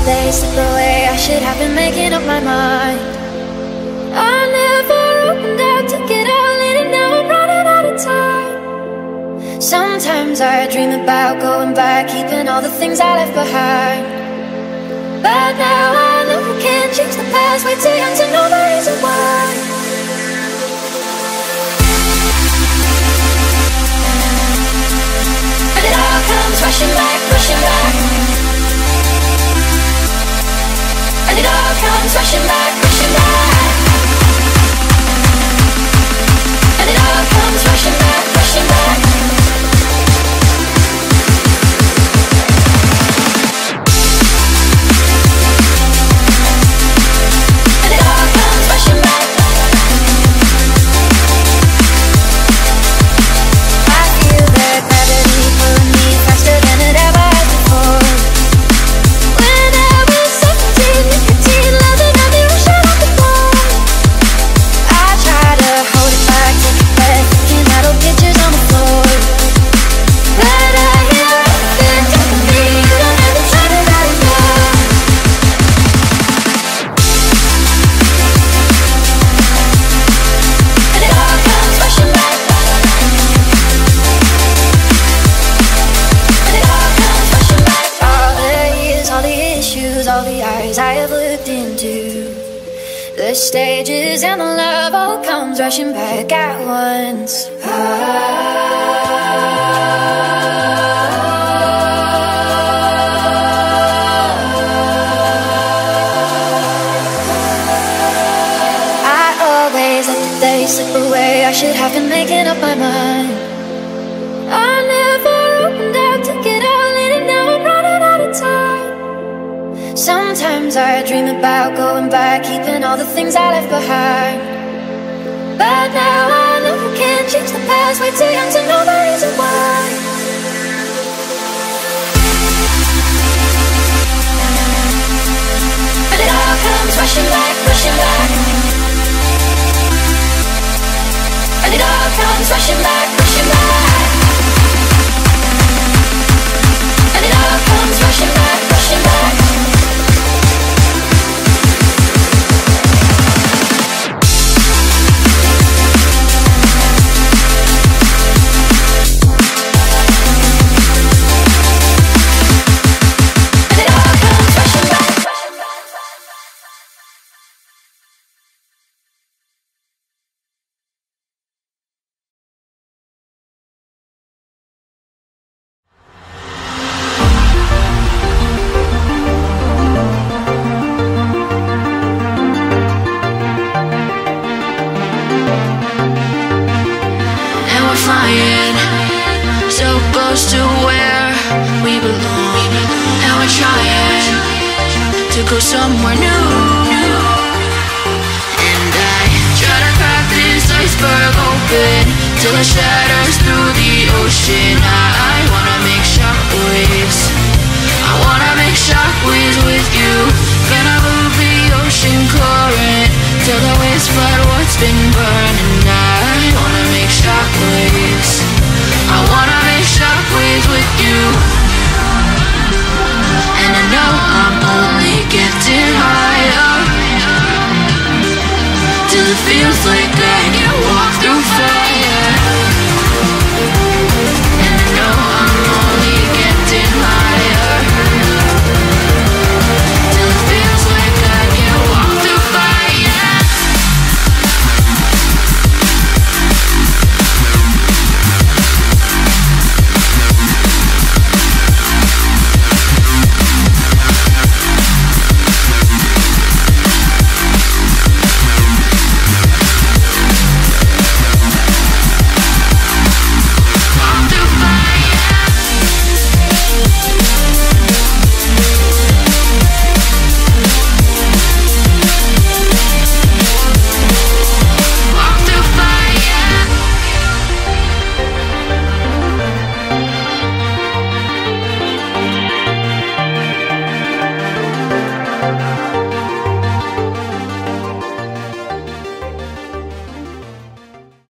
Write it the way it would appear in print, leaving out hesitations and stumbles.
they slip away. I should have been making up my mind. I never opened up to get all in, and now I'm running out of time. Sometimes I dream about going back, keeping all the things I left behind. But now I know I can't change the past. Way too young to know the reason why. And it all comes rushing back, rushing back. And it all comes rushing back, rushing back. And it all comes rushing back, rushing back. And it all comes rushing back. I feel the gravity pulling me faster than it ever has before. When I was 17, nicotine, love and nothing was shut up before. I try to hold it back, take a breath, looking at old pictures on the floor. But I hear everything telling me you don't have the time to write it down. And it all comes rushing back. And it all comes rushing back. All the years, all the issues, all the eyes I have looked into, the stages and the love all comes rushing back at once. I always let the day slip away. I should have been making up my mind. I never opened up to get all in, and now I'm running out of time. Sometimes I dream about going back, keeping all the things I left behind. But now I know I can't change the past. Way too young to know the reason why. And it all comes rushing back, rushing back. And it all comes rushing back, rushing back. And it all comes rushing back, rushing back. And it all comes rushing back. And we're flying so close to where we belong. And we're trying to go somewhere new. And I try to crack this iceberg open till it shatters through the ocean. I wanna make shockwaves. I wanna make shockwaves with you. Gonna move the ocean current till the waves flood what's been burning